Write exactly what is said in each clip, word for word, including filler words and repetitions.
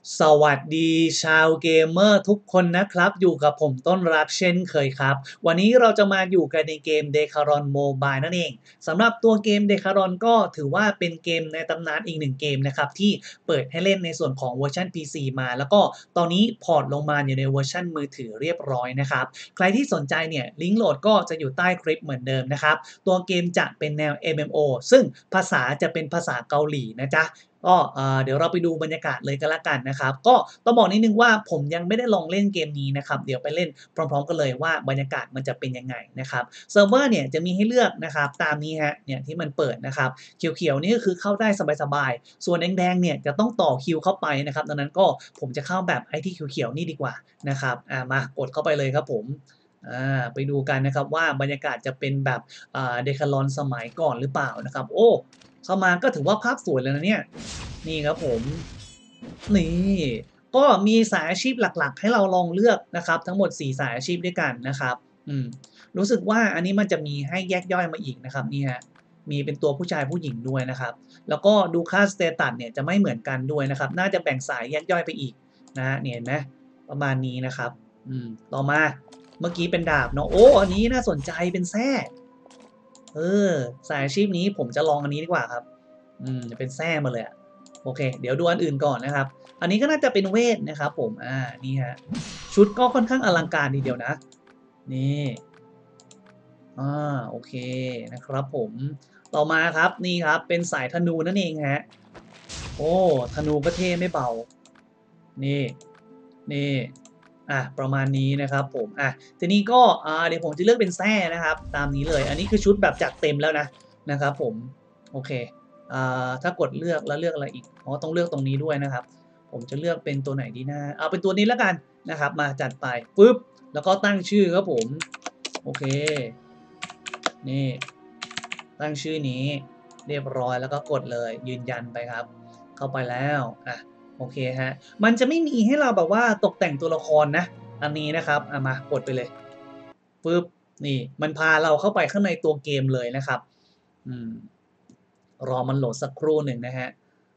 สวัสดีชาวเกมเมอร์ทุกคนนะครับอยู่กับผมต้นรักเช่นเคยครับวันนี้เราจะมาอยู่กันในเกม Decaron Mobile นั่นเองสำหรับตัวเกม Decaron ก็ถือว่าเป็นเกมในตำนานอีกหนึ่งเกมนะครับที่เปิดให้เล่นในส่วนของเวอร์ชัน พี ซี มาแล้วก็ตอนนี้พอร์ตลงมาอยู่ในเวอร์ชันมือถือเรียบร้อยนะครับใครที่สนใจเนี่ยลิงก์โหลดก็จะอยู่ใต้คลิปเหมือนเดิมนะครับตัวเกมจะเป็นแนว เอ็ม เอ็ม โอ ซึ่งภาษาจะเป็นภาษาเกาหลีนะจ๊ะก็เดี๋ยวเราไปดูบรรยากาศเลยกันละกันนะครับก็ต้องบอกนิดนึงว่าผมยังไม่ได้ลองเล่นเกมนี้นะครับเดี๋ยวไปเล่นพร้อมๆกันเลยว่าบรรยากาศมันจะเป็นยังไงนะครับเซิร์ฟเวอร์เนี่ยจะมีให้เลือกนะครับตามนี้ฮะเนี่ยที่มันเปิดนะครับเขียวๆนี่ก็คือเข้าได้สบายๆส่วนแดงๆเนี่ยจะต้องต่อคิวเข้าไปนะครับดังนั้นก็ผมจะเข้าแบบไอ้ที่เขียวๆนี่ดีกว่านะครับอ่ามากดเข้าไปเลยครับผมอ่าไปดูกันนะครับว่าบรรยากาศจะเป็นแบบอ่าเดคาลอนสมัยก่อนหรือเปล่านะครับโอ้เข้ามาก็ถือว่าภาพสวยเลยนะเนี่ยนี่ครับผมนี่ก็มีสายอาชีพหลักๆให้เราลองเลือกนะครับทั้งหมดสี่สายอาชีพด้วยกันนะครับอืมรู้สึกว่าอันนี้มันจะมีให้แยกย่อยมาอีกนะครับนี่ฮะมีเป็นตัวผู้ชายผู้หญิงด้วยนะครับแล้วก็ดูค่าสเตตัสเนี่ยจะไม่เหมือนกันด้วยนะครับน่าจะแบ่งสายแยกย่อยไปอีกนะฮะเนี่ยเห็นไหมประมาณนี้นะครับอืมต่อมาเมื่อกี้เป็นดาบเนาะโอ้อันนี้น่าสนใจเป็นแส้เออสายอาชีพนี้ผมจะลองอันนี้ดีกว่าครับอืมเป็นแส้มาเลยอะโอเคเดี๋ยวดูอันอื่นก่อนนะครับอันนี้ก็น่าจะเป็นเวทนะครับผมอ่านี่ฮะชุดก็ค่อนข้างอลังการทีเดียวนะนี่อ่าโอเคนะครับผมต่อมาครับนี่ครับเป็นสายธนูนั่นเองฮะโอ้ธนูก็เท่ไม่เบานี่นี่อ่ะประมาณนี้นะครับผมอ่ะทีนี้ก็อ่าเดี๋ยวผมจะเลือกเป็นแส้นะครับตามนี้เลยอันนี้คือชุดแบบจัดเต็มแล้วนะนะครับผมโอเคอ่าถ้ากดเลือกแล้วเลือกอะไรอีกอ๋อต้องเลือกตรงนี้ด้วยนะครับผมจะเลือกเป็นตัวไหนดีนะเอาเป็นตัวนี้แล้วกันนะครับมาจัดไปปึ๊บแล้วก็ตั้งชื่อครับผมโอเคนี่ตั้งชื่อนี้เรียบร้อยแล้วก็กดเลยยืนยันไปครับเข้าไปแล้วอ่ะ โอเคฮะมันจะไม่มีให้เราแบบว่าตกแต่งตัวละครนะอันนี้นะครับอ่ะมากดไปเลยปึ๊บนี่มันพาเราเข้าไปข้างในตัวเกมเลยนะครับอืมรอมันโหลดสักครู่หนึ่งนะฮะ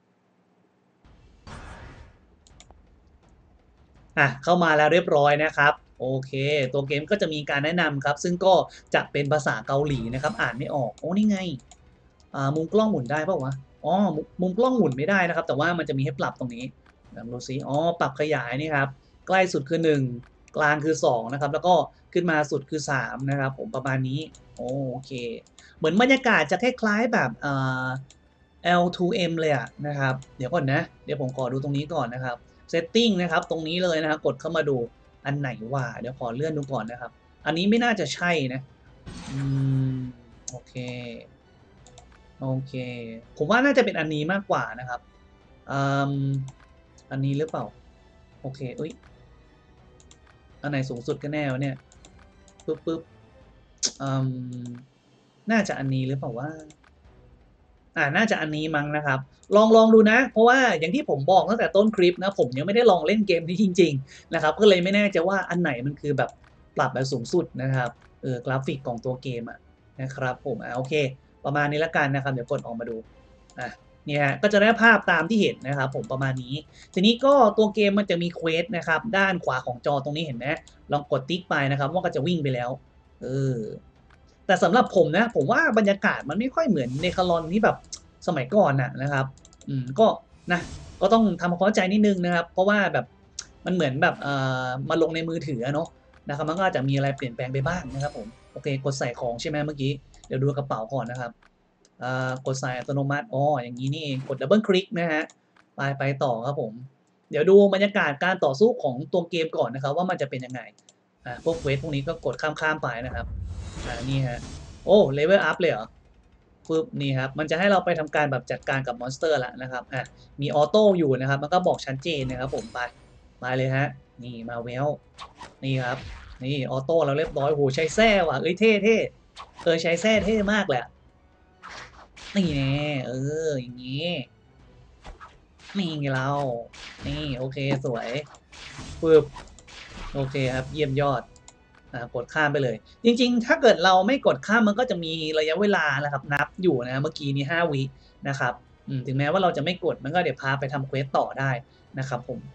อ่ะเข้ามาแล้วเรียบร้อยนะครับโอเคตัวเกมก็จะมีการแนะนำครับซึ่งก็จะเป็นภาษาเกาหลีนะครับอ่านไม่ออกโอ้นี่ไงอ่ามุมกล้องหมุนได้ป่าววะอ๋อมุมมุมกล้องหมุนไม่ได้นะครับแต่ว่ามันจะมีให้ปรับตรงนี้ลองดูซิอ๋อปรับขยายนี่ครับใกล้สุดคือหนึ่งกลางคือสองนะครับแล้วก็ขึ้นมาสุดคือสามนะครับผมประมาณนี้โอเคเหมือนบรรยากาศจะคล้ายๆแบบอ่า แอล ทู เอ็ม เลยอะนะครับเดี๋ยวก่อนนะเดี๋ยวผมขอดูตรงนี้ก่อนนะครับ setting นะครับตรงนี้เลยนะครับกดเข้ามาดูอันไหนว่าเดี๋ยวขอเลื่อนดูก่อนนะครับอันนี้ไม่น่าจะใช่นะอืมโอเคโอเคผมว่าน่าจะเป็นอันนี้มากกว่านะครับอืมอันนี้หรือเปล่าโอเคเอ้ยอันไหนสูงสุดกันแน่วะเนี่ยปึ๊บปึ๊บอืมน่าจะอันนี้หรือเปล่าว่า อ่าน่าจะอันนี้มั้งนะครับลองลองดูนะเพราะว่าอย่างที่ผมบอกตั้งแต่ต้นคลิปนะผมยังไม่ได้ลองเล่นเกมนี้จริงๆนะครับก็เลยไม่แน่ใจว่าอันไหนมันคือแบบปรับแบบสูงสุดนะครับเออกราฟิกของตัวเกมอะนะครับผมอ่าโอเคประมาณนี้แล้วกันนะครับเดี๋ยวกดออกมาดูอ่ะเนี่ยก็จะได้ภาพตามที่เห็นนะครับผมประมาณนี้ทีนี้ก็ตัวเกมมันจะมีเควสนะครับด้านขวาของจอตรงนี้เห็นไหมลองกดติ๊กไปนะครับว่าก็จะวิ่งไปแล้วเออ แต่สำหรับผมนะผมว่าบรรยากาศมันไม่ค่อยเหมือนเนคาลอนที่แบบสมัยก่อนน่ะนะครับอืมก็นะก็ต้องทำความเข้าใจนิดนึงนะครับเพราะว่าแบบมันเหมือนแบบเอ่อมาลงในมือถือเนาะนะครับมันก็อาจจะมีอะไรเปลี่ยนแปลงไปบ้างนะครับผมโอเคกดใส่ของใช่ไหมเมื่อกี้เดี๋ยวดูกระเป๋าก่อนนะครับอ่ากดใส่อัตโนมัติอ๋ออย่างนี้นี่เองกดดับเบิลคลิกนะฮะไปไปต่อครับผมเดี๋ยวดูบรรยากาศการต่อสู้ของตัวเกมก่อนนะครับว่ามันจะเป็นยังไงอ่าพวกเวทพวกนี้ก็กดข้ามๆไปนะครับอ่านี่ฮะ โอ้เลเวลอัพเลยเหรอปึ๊บนี่ครับมันจะให้เราไปทำการแบบจัดการกับมอนสเตอร์แล้วนะครับอ่ะมีออโต้อยู่นะครับมันก็บอกชัดเจนนะครับผมไปไปเลยฮะนี่มาเวลนี่ครับนี่ออโต้เราเรียบร้อยโหใช้แส้ว่ะเอ้ยเท่เท่เออใช้แส้เท่มากเลยนี่แน่เอออย่างงี้นี่ไงเรานี่โอเคสวยปึ๊บโอเคครับเยี่ยมยอด อ่ากดข้ามไปเลยจริงๆถ้าเกิดเราไม่กดข้ามมันก็จะมีระยะเวลานะครับนับอยู่นะเมื่อกี้นี้ห้าวินะครับอืมถึงแม้ว่าเราจะไม่กดมันก็เดี๋ยวพาไปทำเควสต่อได้นะครับผม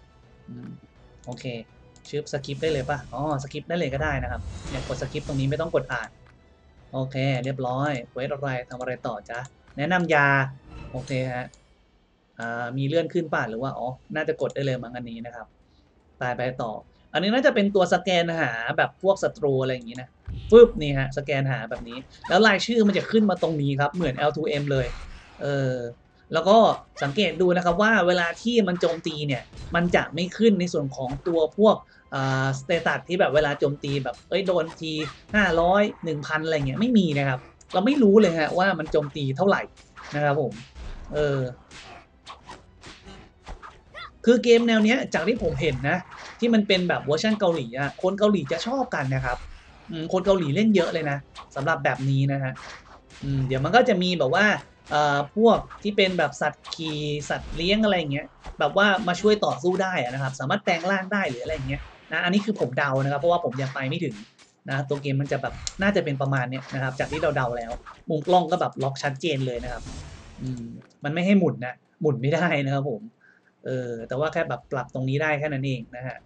โอเคชื่อสกิปได้เลยป่ะอ๋อสกิปได้เลยก็ได้นะครับเนี่ยกดสกิปตรงนี้ไม่ต้องกดอ่านโอเคเรียบร้อยเควสอะไรทำอะไรต่อจ๊ะแนะนำยาโอเคฮะอ่ามีเลื่อนขึ้นป่ะหรือว่าอ๋อน่าจะกดได้เลยมั้งอันนี้นะครับไปไปต่ออันนี้น่าจะเป็นตัวสแกนหาแบบพวกศัตรูอะไรอย่างนี้นะฟึบนี่ฮะสแกนหาแบบนี้แล้วรายชื่อมันจะขึ้นมาตรงนี้ครับเหมือน แอล ทู เอ็ม เลยเออแล้วก็สังเกตดูนะครับว่าเวลาที่มันโจมตีเนี่ยมันจะไม่ขึ้นในส่วนของตัวพวกสเตตัสที่แบบเวลาโจมตีแบบเอ้ยโดนทีห้าร้อย หนึ่งพันอะไรเงี้ยไม่มีนะครับเราไม่รู้เลยฮะว่ามันโจมตีเท่าไหร่นะครับผมเออคือเกมแนวเนี้ยจากที่ผมเห็นนะที่มันเป็นแบบเวอร์ชันเกาหลีอะคนเกาหลีจะชอบกันนะครับคนเกาหลีเล่นเยอะเลยนะสำหรับแบบนี้นะฮะเดี๋ยวมันก็จะมีแบบว่าพวกที่เป็นแบบสัตว์ขี่สัตว์เลี้ยงอะไรเงี้ยแบบว่ามาช่วยต่อสู้ได้นะครับสามารถแปลงร่างได้หรืออะไรเงี้ยนะอันนี้คือผมเดานะครับเพราะว่าผมยังไปไม่ถึงนะตัวเกมมันจะแบบน่าจะเป็นประมาณเนี้ยนะครับจากที่เราเดาแล้วมุมกล้องก็แบบล็อกชัดเจนเลยนะครับมันไม่ให้หมุนนะหมุนไม่ได้นะครับผมเออแต่ว่าแค่แบบปรับตรงนี้ได้แค่นั้นเองนะฮะ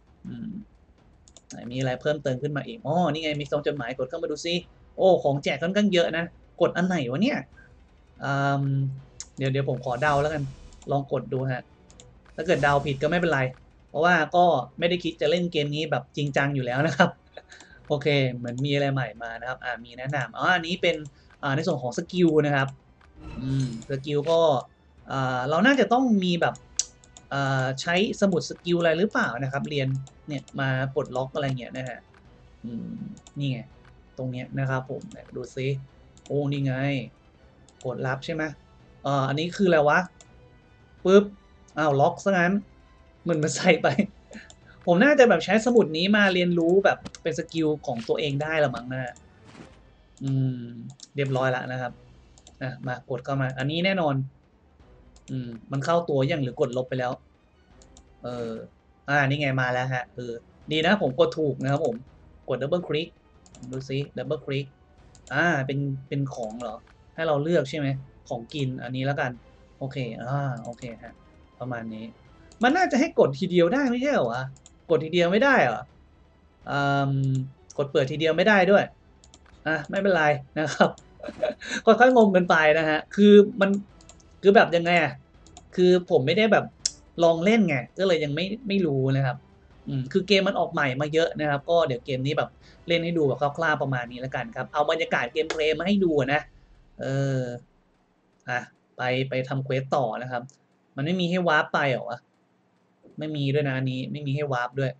มีอะไรเพิ่มเติมขึ้นมาอีกอ๋อนี่ไงมีซองจดหมายกดเข้ามาดูซิโอ้ของแจกค่อนข้างเยอะนะกดอันไหนวะเนี่ยเดี๋ยวเดี๋ยวผมขอเดาแล้วกันลองกดดูฮะถ้าเกิดเดาผิดก็ไม่เป็นไรเพราะว่าก็ไม่ได้คิดจะเล่นเกมนี้แบบจริงจังอยู่แล้วนะครับโอเคเหมือนมีอะไรใหม่มานะครับอ่ามีแนะนำอ๋ออันนี้เป็นอ่าในส่วนของสกิลนะครับอืมสกิลก็อ่าเราน่าจะต้องมีแบบใช้สมุดสกิลอะไรหรือเปล่านะครับเรียนเนี่ยมาปลดล็อกอะไรเงี้ยนะฮะนี่ไงตรงเนี้ยนะครับผมดูซิโอ้นี่ไงกดรับใช่ไหมเอ่ออันนี้คืออะไรวะปึ๊บอ้าวล็อกซะงั้นเหมือนมันใส่ไปผมน่าจะแบบใช้สมุดนี้มาเรียนรู้แบบเป็นสกิลของตัวเองได้ละมั้งนะอืมเรียบร้อยแล้วนะครับอ่ะมากดเข้ามาอันนี้แน่นอนอืมมันเข้าตัวยังหรือกดลบไปแล้วเอออ่านี่ไงมาแล้วฮะเออดีนะผมกดถูกนะครับผมกดดับเบิลคลิกดูซิดับเบิลคลิกอ่าเป็นเป็นของเหรอให้เราเลือกใช่ไหมของกินอันนี้แล้วกันโอเคอ่าโอเคฮะประมาณนี้มันน่าจะให้กดทีเดียวได้ไม่ใช่เหรอวะกดทีเดียวไม่ได้เหรออืมกดเปิดทีเดียวไม่ได้ด้วยอ่ะไม่เป็นไรนะครับค่อยๆงงกันไปนะฮะคือมันคือแบบยังไงอ่ะคือผมไม่ได้แบบลองเล่นไงก็เลยยังไม่ไม่รู้นะครับอืมคือเกมมันออกใหม่มาเยอะนะครับก็เดี๋ยวเกมนี้แบบเล่นให้ดูแบบคร่าวๆประมาณนี้แล้วกันครับเอาบรรยากาศเกมเพลย์มาให้ดูนะเอออ่ะไปไปทำเควสต่อนะครับมันไม่มีให้วาร์ปไปหรอวะไม่มีด้วยนะอันนี้ไม่มีให้วาร์ปด้วย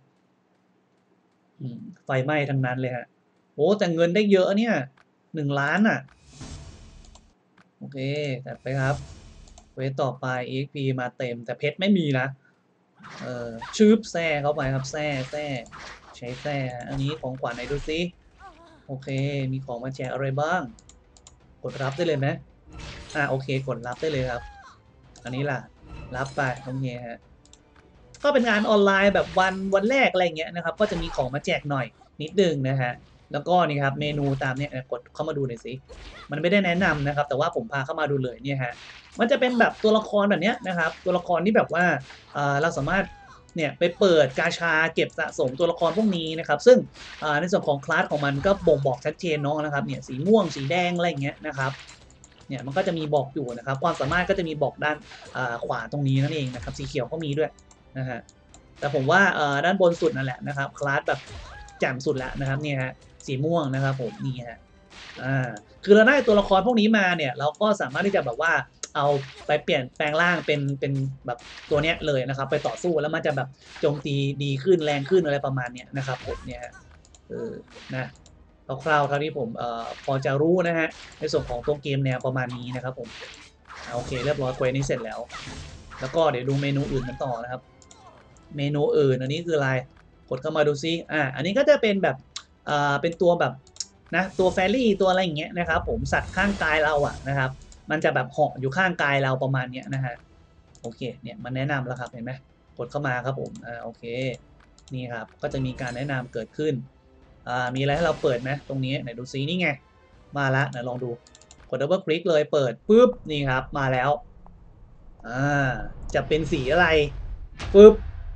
ไฟไหม้ทั้งนั้นเลยฮะโอ้แต่เงินได้เยอะเนี่ยหนึ่งล้านอ่ะโอเคจัดไปครับเควสต่อไป อี เอ็กซ์ พี มาเต็มแต่เพชรไม่มีนะเออชืบแซ่เข้าไปครับแซ่แซ่ใช้แซ่อันนี้ของขวัญไหนดูซิโอเคมีของมาแจกอะไรบ้างกดรับได้เลยไหมอ่าโอเคกดรับได้เลยครับอันนี้ล่ะรับไปโอเคฮะก็เป็นงานออนไลน์แบบวันวันแรกอะไรเงี้ยนะครับก็จะมีของมาแจกหน่อยนิดนึงนะฮะแล้วก็นี่ครับเมนูตามเนี้ยกดเข้ามาดูหน่อยสิมันไม่ได้แนะนำนะครับแต่ว่าผมพาเข้ามาดูเลยเนี่ยฮะมันจะเป็นแบบตัวละครแบบเนี้ยนะครับตัวละครที่แบบว่าเราสามารถเนี่ยไปเปิดกาชาเก็บสะสมตัวละครพวกนี้นะครับซึ่งในส่วนของคลาสของมันก็บ่งบอกชัดเจนเนาะนะครับเนี่ยสีม่วงสีแดงอะไรเงี้ยนะครับเนี่ยมันก็จะมีบอกอยู่นะครับความสามารถก็จะมีบอกด้านขวาตรงนี้นั่นเองนะครับสีเขียวก็มีด้วยนะฮะแต่ผมว่าด้านบนสุดนั่นแหละนะครับคลาสแบบแจ่มสุดแล้วนะครับเนี่ยฮะสีม่วงนะครับผมนี่ฮะอ่าคือเราได้ตัวละครพวกนี้มาเนี่ยเราก็สามารถที่จะแบบว่าเอาไปเปลี่ยนแปลงร่างเป็นเป็นแบบตัวเนี้ยเลยนะครับไปต่อสู้แล้วมันจะแบบโจมตีดีขึ้นแรงขึ้นอะไรประมาณเนี้ยนะครับผมเนี่ยเออนะคร่าวๆเท่าที่ผมเอ่อพอจะรู้นะฮะในส่วนของตัวเกมแนวประมาณนี้นะครับผมโอเคเรียบร้อยเควสนี้เสร็จแล้วแล้วก็เดี๋ยวดูเมนูอื่นกันต่อนะครับเมนูอื่นอันนี้คืออะไรกดเข้ามาดูซิอ่าอันนี้ก็จะเป็นแบบอ่าเป็นตัวแบบนะตัวแฟรี่ตัวอะไรอย่างเงี้ยนะครับผมสัตว์ข้างกายเราอะนะครับมันจะแบบเหาะอยู่ข้างกายเราประมาณเนี้ยนะฮะโอเคเนี่ยมันแนะนำแล้วครับเห็นไหมกดเข้ามาครับผมอ่าโอเคนี่ครับก็จะมีการแนะนำเกิดขึ้นอ่ามีอะไรให้เราเปิดไหมตรงนี้ไหนดูซินี่ไงมาแล้วไหนลองดูกดดับเบิลคลิกเลยเปิดปุ๊บนี่ครับมาแล้วอ่าจะเป็นสีอะไรปุ๊บ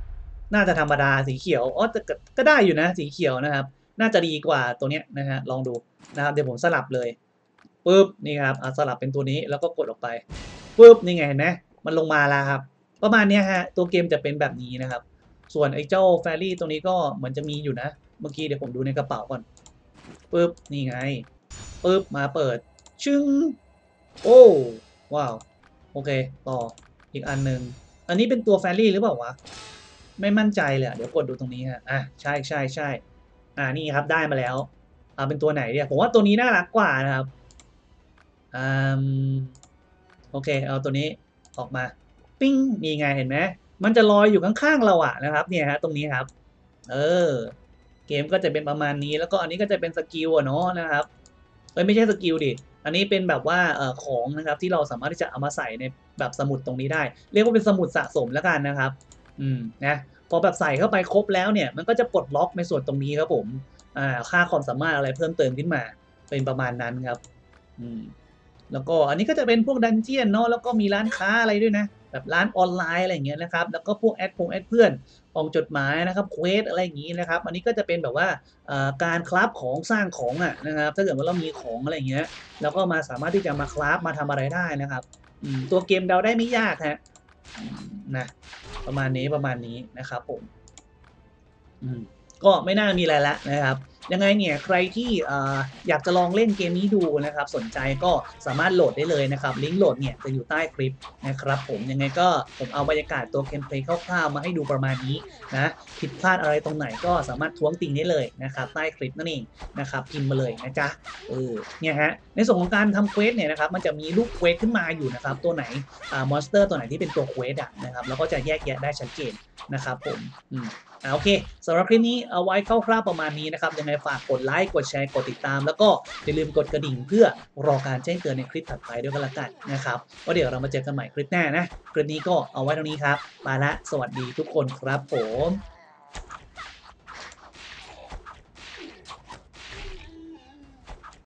น่าจะธรรมดาสีเขียวอ๋อแต่ก็ได้อยู่นะสีเขียวนะครับน่าจะดีกว่าตัวเนี้ยนะฮะลองดูนะครับเดี๋ยวผมสลับเลยปุ๊บนี่ครับสลับเป็นตัวนี้แล้วก็กดออกไปปุ๊บนี่ไงเห็นไหมมันลงมาแล้วครับประมาณนี้ฮะตัวเกมจะเป็นแบบนี้นะครับส่วนไอ้เจ้าแฟรี่ตัวนี้ก็เหมือนจะมีอยู่นะเมื่อกี้เดี๋ยวผมดูในกระเป๋าก่อนปุ๊บนี่ไงปุ๊บมาเปิดชึ้งโอ้ว้าวโอเคต่ออีกอันหนึ่งอันนี้เป็นตัวแฟรี่หรือเปล่าวะไม่มั่นใจเลยเดี๋ยวกดดูตรงนี้ฮะอ่ะใช่ใช่ใช่อ่านี่ครับได้มาแล้วอ่าเป็นตัวไหนเนี่ยผมว่าตัวนี้น่ารักกว่านะครับอ่าโอเคเอาตัวนี้ออกมาปิ้งมีไงเห็นไหมมันจะลอยอยู่ข้างๆเราอะนะครับเนี่ยฮะตรงนี้ครับเออเกมก็จะเป็นประมาณนี้แล้วก็อันนี้ก็จะเป็นสกิลอะเนาะนะครับเอ้ยไม่ใช่สกิลดิอันนี้เป็นแบบว่าเอ่อของนะครับที่เราสามารถที่จะเอามาใส่ในแบบสมุดตรงนี้ได้เรียกว่าเป็นสมุดสะสมแล้วกันนะครับอืมนะพอแบบใส่เข้าไปครบแล้วเนี่ยมันก็จะปลดล็อกในส่วนตรงนี้ครับผมอ่าค่าความสามารถอะไรเพิ่มเติมขึ้นมาเป็นประมาณนั้นครับอืม แล้วก็อันนี้ก็จะเป็นพวกดันเจียนเนาะแล้วก็มีร้านค้าอะไรด้วยนะแบบร้านออนไลน์อะไรอย่างเงี้ยนะครับแล้วก็พวกแอดพงแอดเพื่อนออกจดหมายนะครับเควสอะไรอย่างงี้นะครับอันนี้ก็จะเป็นแบบว่าการคราฟของสร้างของอ่ะนะครับถ้าเกิดว่าเรามีของอะไรอย่างเงี้ยเราก็มาสามารถที่จะมาคราฟมาทำอะไรได้นะครับตัวเกมเดาได้ไม่ยากฮะนะประมาณนี้ประมาณนี้นะครับผมอืมก็ไม่น่ามีอะไรแล้วนะครับยังไงเนี่ยใครที่อยากจะลองเล่นเกมนี้ดูนะครับสนใจก็สามารถโหลดได้เลยนะครับลิงก์โหลดเนี่ยจะอยู่ใต้คลิปนะครับผมยังไงก็ผมเอาบรรยากาศตัวเกมเพลย์คร่าวๆมาให้ดูประมาณนี้นะผิดพลาดอะไรตรงไหนก็สามารถท้วงติงได้เลยนะครับใต้คลิปนั่นเองนะครับพิมพ์มาเลยนะจ๊ะเออเนี่ยฮะในส่วนของการทำเควสเนี่ยนะครับมันจะมีรูปเควสขึ้นมาอยู่นะครับตัวไหนอ่ามอนสเตอร์ตัวไหนที่เป็นตัวเควสอ่ะนะครับแล้วก็จะแยกแยะได้ชัดเจนนะครับผมอืมอ่าโอเคสำหรับคลิปนี้เอาไว้คร่าวๆประมาณนี้นะครับยังไงฝากกดไลค์กดแชร์กดติดตามแล้วก็อย่าลืมกดกระดิ่งเพื่อรอการแจ้งเตือนในคลิปถัดไปด้วยกันละกันนะครับว่าเดี๋ยวเรามาเจอกันใหม่คลิปหน้านะคลิปนี้ก็เอาไว้ตรงนี้ครับไปละสวัสดีทุกคนครับผม